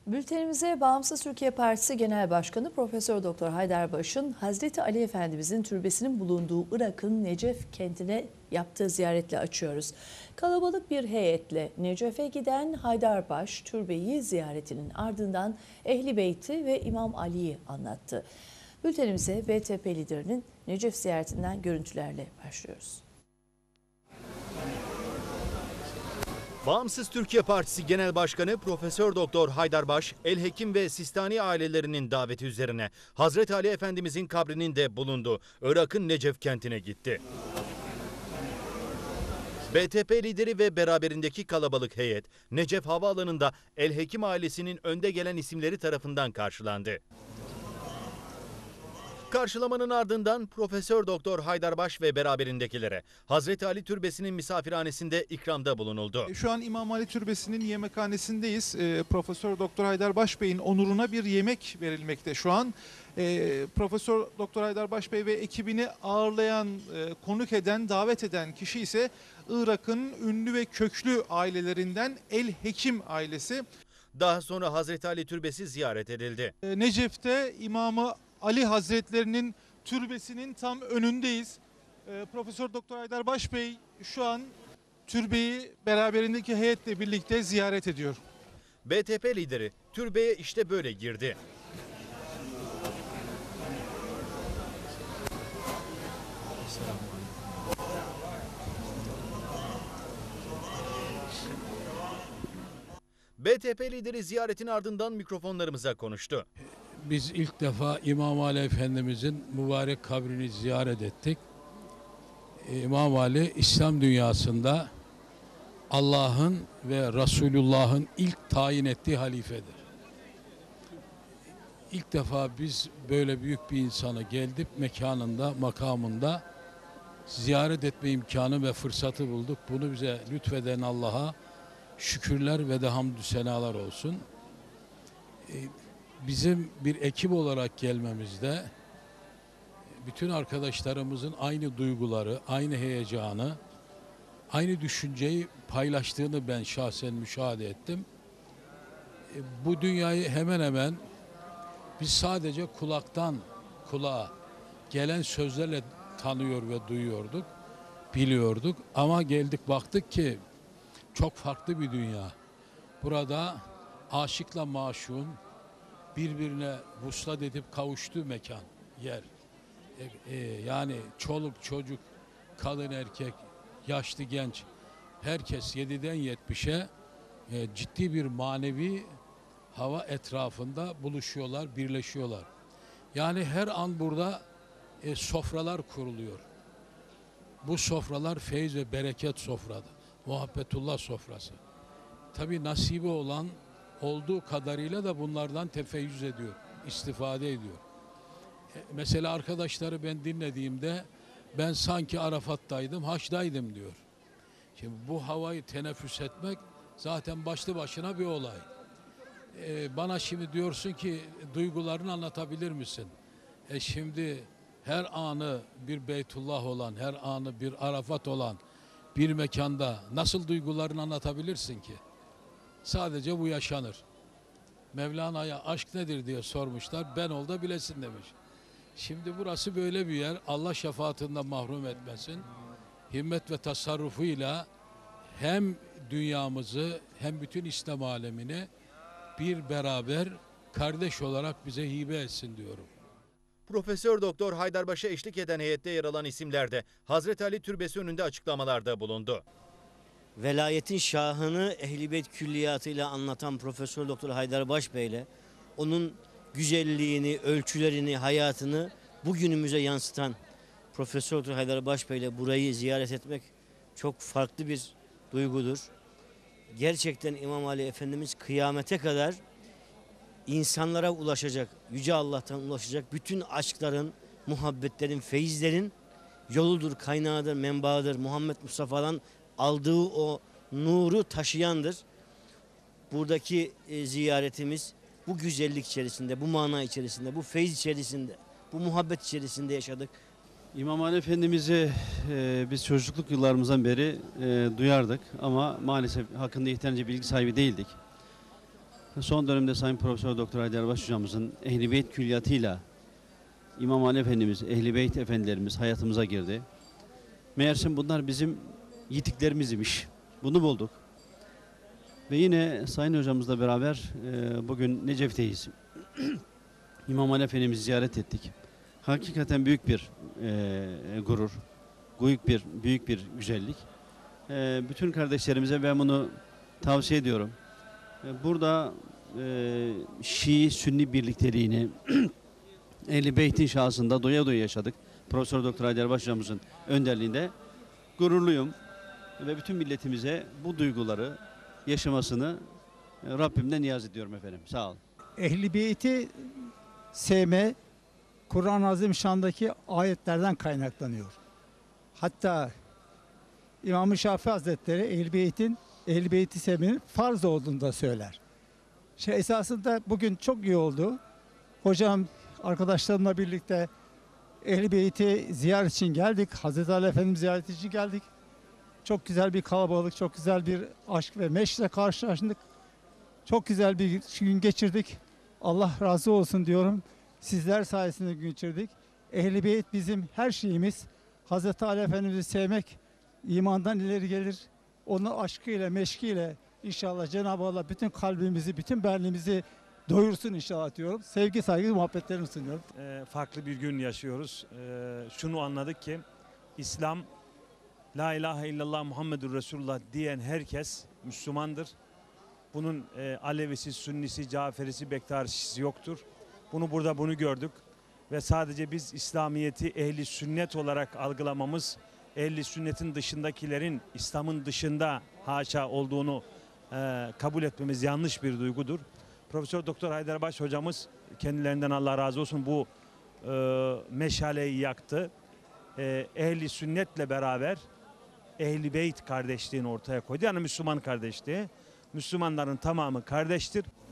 Bültenimize Bağımsız Türkiye Partisi Genel Başkanı Profesör Doktor Haydarbaş'ın Hazreti Ali Efendimizin türbesinin bulunduğu Irak'ın Necef kentine yaptığı ziyaretle açıyoruz. Kalabalık bir heyetle Necef'e giden Haydarbaş türbeyi ziyaretinin ardından Ehl-i Beyt'i ve İmam Ali'yi anlattı. Bültenimize BTP liderinin Necef ziyaretinden görüntülerle başlıyoruz. Bağımsız Türkiye Partisi Genel Başkanı Profesör Doktor Haydarbaş, El Hekim ve Sistani ailelerinin daveti üzerine Hazreti Ali Efendimizin kabrinin de bulunduğu Irak'ın Necef kentine gitti. BTP lideri ve beraberindeki kalabalık heyet Necef Havaalanı'nda El Hekim ailesinin önde gelen isimleri tarafından karşılandı. Karşılamanın ardından Profesör Doktor Haydarbaş ve beraberindekilere Hazreti Ali Türbesi'nin misafirhanesinde ikramda bulunuldu. Şu an İmam Ali Türbesi'nin yemekhanesindeyiz. Profesör Doktor Haydarbaş Bey'in onuruna bir yemek verilmekte şu an. Profesör Doktor Haydarbaş Bey ve ekibini ağırlayan, konuk eden, davet eden kişi ise Irak'ın ünlü ve köklü ailelerinden El Hekim ailesi. Daha sonra Hazreti Ali Türbesi ziyaret edildi. Necef'te İmam Ali Hazretlerinin türbesinin tam önündeyiz. Profesör Doktor Haydarbaş Bey şu an türbeyi beraberindeki heyetle birlikte ziyaret ediyor. BTP lideri türbeye işte böyle girdi. BTP lideri ziyaretin ardından mikrofonlarımıza konuştu. Biz ilk defa İmam Ali Efendimizin mübarek kabrini ziyaret ettik. İmam Ali İslam dünyasında Allah'ın ve Resulullah'ın ilk tayin ettiği halifedir. İlk defa biz böyle büyük bir insanı geldik mekanında, makamında ziyaret etme imkanı ve fırsatı bulduk. Bunu bize lütfeden Allah'a şükürler ve de hamdü senalar olsun. Bizim bir ekip olarak gelmemizde bütün arkadaşlarımızın aynı duyguları, aynı heyecanı, aynı düşünceyi paylaştığını ben şahsen müşahede ettim. Bu dünyayı hemen hemen biz sadece kulaktan kulağa gelen sözlerle tanıyor ve duyuyorduk, biliyorduk. Ama geldik baktık ki çok farklı bir dünya. Burada aşıkla maşuğun birbirine vuslat edip kavuştuğu mekan, yer. Yani çoluk çocuk, kadın erkek, yaşlı genç, herkes 7'den 70'e ciddi bir manevi hava etrafında buluşuyorlar, birleşiyorlar. Yani her an burada sofralar kuruluyor. Bu sofralar feyiz ve bereket sofrası, muhabbetullah sofrası. Tabii nasibi olan olduğu kadarıyla da bunlardan tefeyyüz ediyor, istifade ediyor. Mesela arkadaşları ben dinlediğimde ben sanki Arafat'taydım, Haç'taydım diyor. Şimdi bu havayı teneffüs etmek zaten başlı başına bir olay. Bana şimdi diyorsun ki duygularını anlatabilir misin? Şimdi her anı bir Beytullah olan, her anı bir Arafat olan bir mekanda nasıl duygularını anlatabilirsin ki? Sadece bu yaşanır. Mevlana'ya aşk nedir diye sormuşlar. Ben ol da bilesin demiş. Şimdi burası böyle bir yer. Allah şefaatinden mahrum etmesin. Himmet ve tasarrufuyla hem dünyamızı hem bütün İslam alemini bir beraber kardeş olarak bize hibe etsin diyorum. Profesör Doktor Haydarbaş'a eşlik eden heyette yer alan isimler de Hazreti Ali Türbesi önünde açıklamalarda bulundu. Velayetin şahını Ehl-i Beyt külliyatıyla anlatan Profesör Doktor Haydarbaş Bey'le onun güzelliğini, ölçülerini, hayatını bugünümüze yansıtan Profesör Doktor Haydarbaş Bey'le burayı ziyaret etmek çok farklı bir duygudur. Gerçekten İmam Ali Efendimiz kıyamete kadar insanlara ulaşacak, Yüce Allah'tan ulaşacak bütün aşkların, muhabbetlerin, feyizlerin yoludur, kaynağıdır, menbaıdır. Muhammed Mustafa'dan aldığı o nuru taşıyandır. Buradaki ziyaretimiz bu güzellik içerisinde, bu mana içerisinde, bu feyiz içerisinde, bu muhabbet içerisinde yaşadık. İmam Ali Efendimiz'i biz çocukluk yıllarımızdan beri duyardık ama maalesef hakkında yeterince bilgi sahibi değildik. Son dönemde Sayın Profesör Doktor Haydar Baş hocamızın Ehl-i Beyt külliyatıyla İmam Ali Efendimiz, Ehl-i Beyt efendilerimiz hayatımıza girdi. Meğerse bunlar bizim yitiklerimizmiş. Bunu bulduk. Ve yine Sayın hocamızla beraber bugün Necef'teyiz. İmam Ali Efendimiz'i ziyaret ettik. Hakikaten büyük bir gurur, büyük bir güzellik. Bütün kardeşlerimize ben bunu tavsiye ediyorum. Burada Şii-Sünni birlikteliğini Ehl-i Beyt'in şahsında doya doya yaşadık. Profesör Doktor Haydar Baş hocamızın önderliğinde gururluyum ve bütün milletimize bu duyguları yaşamasını Rabbimden niyaz ediyorum efendim. Sağ olun. Ehl-i Beyt'i sevme Kur'an-ı Azimüşşan'daki ayetlerden kaynaklanıyor. Hatta İmam-ı Şafii Hazretleri Ehl-i Beyt'i sevmenin farz olduğunu da söyler. Esasında bugün çok iyi oldu. Hocam arkadaşlarımla birlikte Ehl-i Beyt'i ziyaret için geldik. Hazreti Ali Efendimiz ziyareti için geldik. Çok güzel bir kalabalık, çok güzel bir aşk ve meşkle karşılaştık. Çok güzel bir gün geçirdik. Allah razı olsun diyorum. Sizler sayesinde gün geçirdik. Ehl-i Beyt bizim her şeyimiz. Hazreti Ali Efendimiz'i sevmek imandan ileri gelir. Onun aşkıyla, meşkiyle inşallah Cenab-ı Allah bütün kalbimizi, bütün benliğimizi doyursun inşallah diyorum. Sevgi, saygı, muhabbetlerimi sunuyorum. Farklı bir gün yaşıyoruz. Şunu anladık ki İslam, La ilahe illallah Muhammedur Resulullah diyen herkes Müslümandır. Bunun Alevisi, Sünnisi, Caferisi, Bektaşisi yoktur. Bunu gördük ve sadece biz İslamiyet'i ehli sünnet olarak algılamamız, ehli sünnetin dışındakilerin İslam'ın dışında haşa olduğunu kabul etmemiz yanlış bir duygudur. Profesör Doktor Haydar Baş hocamız, kendilerinden Allah razı olsun, bu meşaleyi yaktı. Ehli sünnetle beraber Ehl-i Beyt kardeşliğini ortaya koydu. Yani Müslüman kardeşliği. Müslümanların tamamı kardeştir.